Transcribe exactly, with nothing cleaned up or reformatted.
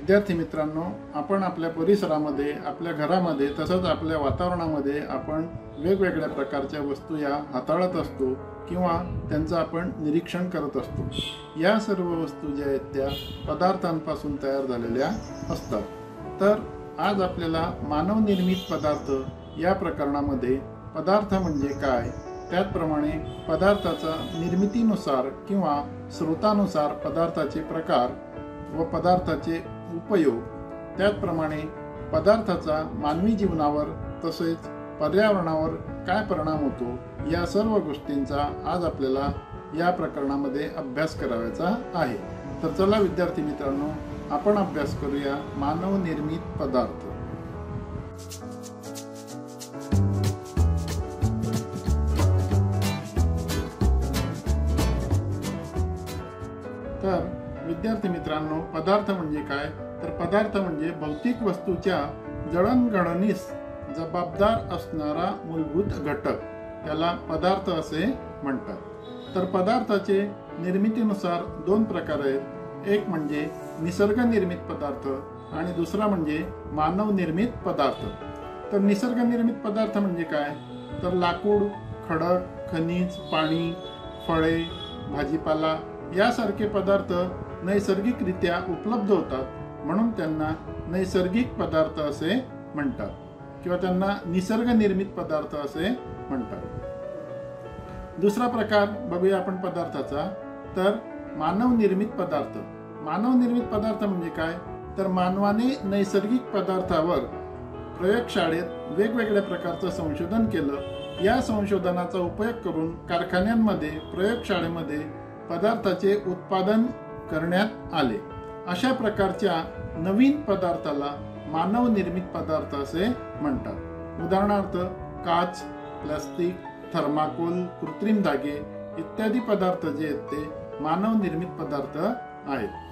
विद्यार्थी मित्रांनो, आपण आपल्या परिसरामध्ये, आपल्या घरामध्ये तसंच आपल्या वातावरणामध्ये आपण वेगवेगळ्या प्रकारच्या वस्तू या हाताळत असतो किंवा त्यांचं आपण निरीक्षण करत असतो। या सर्व वस्तू ज्या आहेत त्या पदार्थांपासून तयार झालेल्या असतात। तर आज आपल्याला मानव निर्मित पदार्थ या प्रकरणामध्ये पदार्थ म्हणजे काय, त्याचप्रमाणे पदार्थाचा निर्मितीनुसार किंवा स्रोतानुसार पदार्थाचे प्रकार व पदार्थाचे उपयोग, त्याचप्रमाणे पदार्थाचा मानवी जीवनावर तसेच पर्यावरणावर काय परिणाम होतो, या सर्व गोष्टींचा आज आपल्याला या प्रकरणामध्ये अभ्यास करायचा आहे। तर चला विद्यार्थी मित्रांनो, आपण अभ्यास करूया मानव निर्मित पदार्थ। तर विद्यार्थी मित्रांनो, पदार्थ म्हणजे काय, तर पदार्थ म्हणजे भौतिक वस्तूच्या जडणघडणीस जबाबदार असणारा मूलभूत घटक, त्याला पदार्थ असे म्हणतात। तर पदार्थाचे निर्मितीनुसार दोन प्रकार आहेत, एक म्हणजे निसर्ग निर्मित पदार्थ आणि दुसरा म्हणजे मानव निर्मित पदार्थ। तर निसर्ग निर्मित पदार्थ म्हणजे काय, तर लाकूड, खडक, खनिज, पाणी, फळे, भाजीपाला यासारखे पदार्थ नैसर्गिकरित्या उपलब्ध होतात, म्हणून त्यांना नैसर्गिक पदार्थ असे म्हणतात किंवा त्यांना निसर्ग निर्मित पदार्थ असे म्हणतात। दुसरा प्रकार बघूया आपण पदार्थाचा, तर मानव निर्मित पदार्थ। मानव निर्मित पदार्थ म्हणजे काय, तर मानवाने नैसर्गिक पदार्थावर प्रयोगशाळेत वेगवेगळ्या प्रकारचं संशोधन केलं, या संशोधनाचा उपयोग करून कारखान्यांमध्ये, प्रयोगशाळेमध्ये पदार्थाचे उत्पादन करण्यात आले। अशा प्रकारच्या नवीन पदार्थाला मानव निर्मित पदार्थ असे म्हणतात। उदाहरणार्थ काच, प्लास्टिक, थर्माकोल, कृत्रिम धागे इत्यादी पदार्थ जे आहेत ते मानव निर्मित पदार्थ आहेत।